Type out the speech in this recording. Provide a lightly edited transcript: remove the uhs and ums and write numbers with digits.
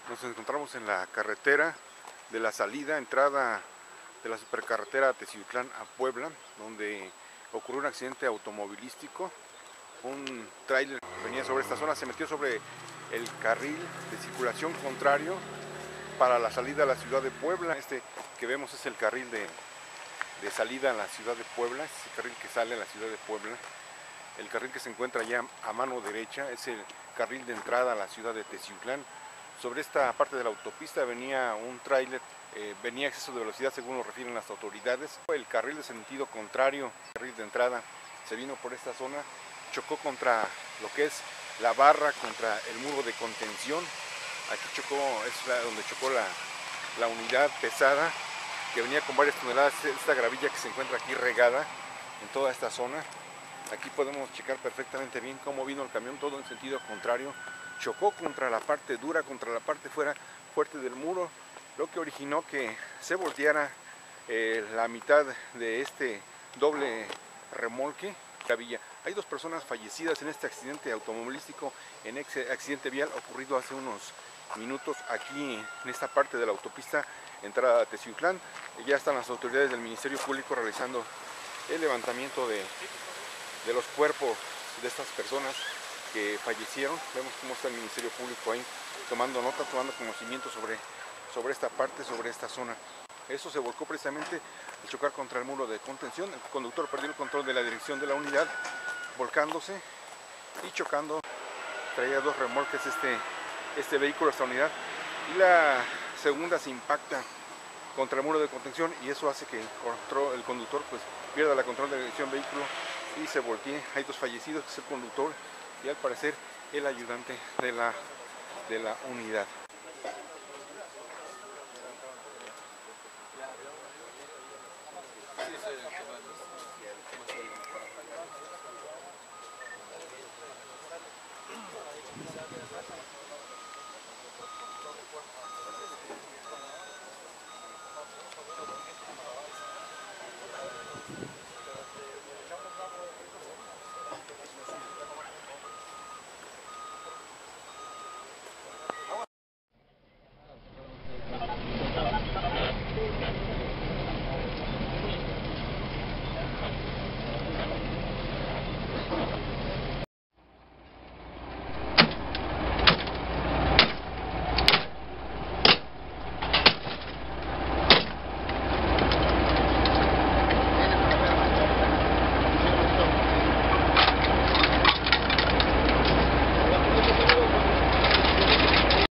Nos encontramos en la carretera de la salida, entrada de la supercarretera Teciutlán a Puebla, donde ocurrió un accidente automovilístico. Un tráiler que venía sobre esta zona se metió sobre el carril de circulación contrario para la salida a la ciudad de Puebla. Este que vemos es el carril de salida a la ciudad de Puebla, es el carril que sale a la ciudad de Puebla. El carril que se encuentra ya a mano derecha es el carril de entrada a la ciudad de Teciutlán. Sobre esta parte de la autopista venía un tráiler, venía a exceso de velocidad según lo refieren las autoridades. El carril de sentido contrario, el carril de entrada, se vino por esta zona, chocó contra lo que es la barra, contra el muro de contención. Aquí chocó, donde chocó la unidad pesada que venía con varias toneladas, esta gravilla que se encuentra aquí regada en toda esta zona. Aquí podemos checar perfectamente bien cómo vino el camión, todo en sentido contrario. Chocó contra la parte dura, contra la parte fuerte del muro, lo que originó que se volteara la mitad de este doble remolque. Hay dos personas fallecidas en este accidente automovilístico, en este accidente vial ocurrido hace unos minutos aquí en esta parte de la autopista entrada a Teciutlán. Ya están las autoridades del Ministerio Público realizando el levantamiento de los cuerpos de estas personas que fallecieron. Vemos cómo está el Ministerio Público ahí tomando nota, tomando conocimiento sobre esta parte, sobre esta zona. Eso se volcó precisamente al chocar contra el muro de contención. El conductor perdió el control de la dirección de la unidad, volcándose y chocando. Traía dos remolques este vehículo, esta unidad, y la segunda se impacta contra el muro de contención y eso hace que el conductor pues pierda la control de la dirección del vehículo y se voltee. Hay dos fallecidos, que es el conductor y al parecer el ayudante de la unidad.